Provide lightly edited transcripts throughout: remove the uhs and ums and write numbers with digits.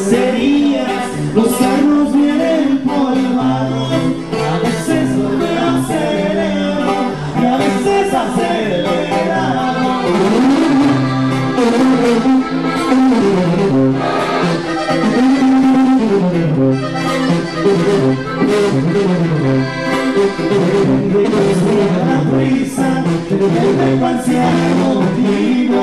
cacerías, los carros vienen por el mar. A veces lo acelero y a veces acelerado. La prisa del anciano vivo.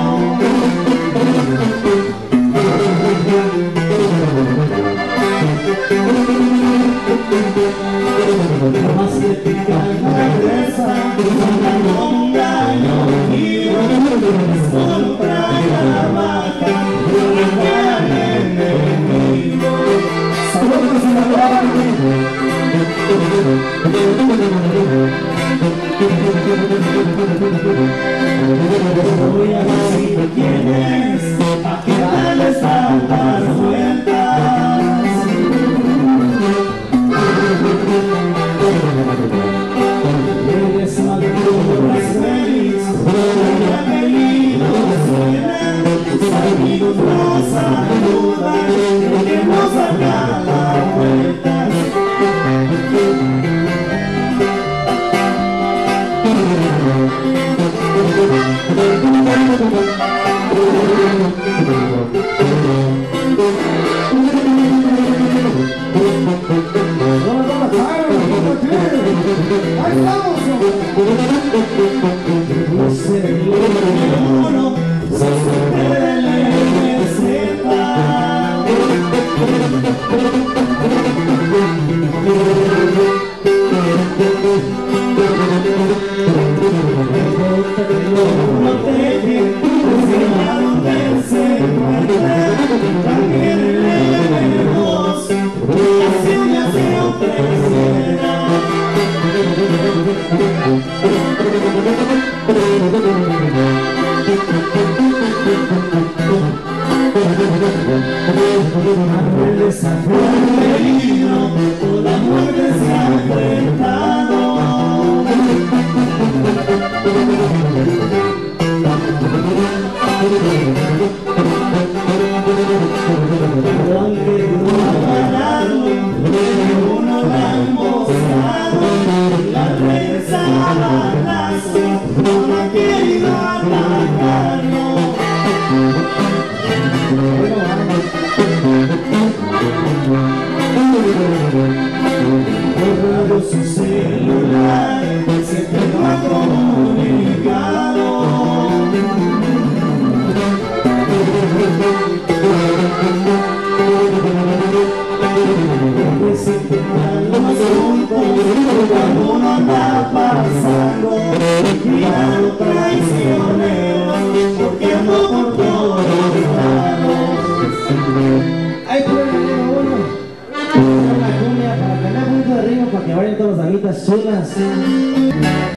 Más que pica la cabeza, como un gallo vivo, contra la vaca, el enemigo. Saludos a la voy a decir quién es, a qué darles tantas vueltas. Eres maduro, las feliz, la queridos vienen, tus amigos nos saludan, que nos sacan las vueltas. ¡Ahí estamos! No sé, uno se supera el meseta. No te quedes a donde se encuentra, también leemos, así me hace ofrecerá. Ángeles han peligro, toda muerte se ha enfrentado. Aunque no ha ganado, uno lo ha mostrado, la prensa a balazo no ha querido atacarlo. Borrado su celular, siempre lo ha comunicado. Presentan los asuntos cuando uno anda pasando, cuidado traicioneros, porque ando por todos lados. Ahí pueden ir uno, la cumbia para que no punto de ritmo, para que vayan todas las amitas chulas.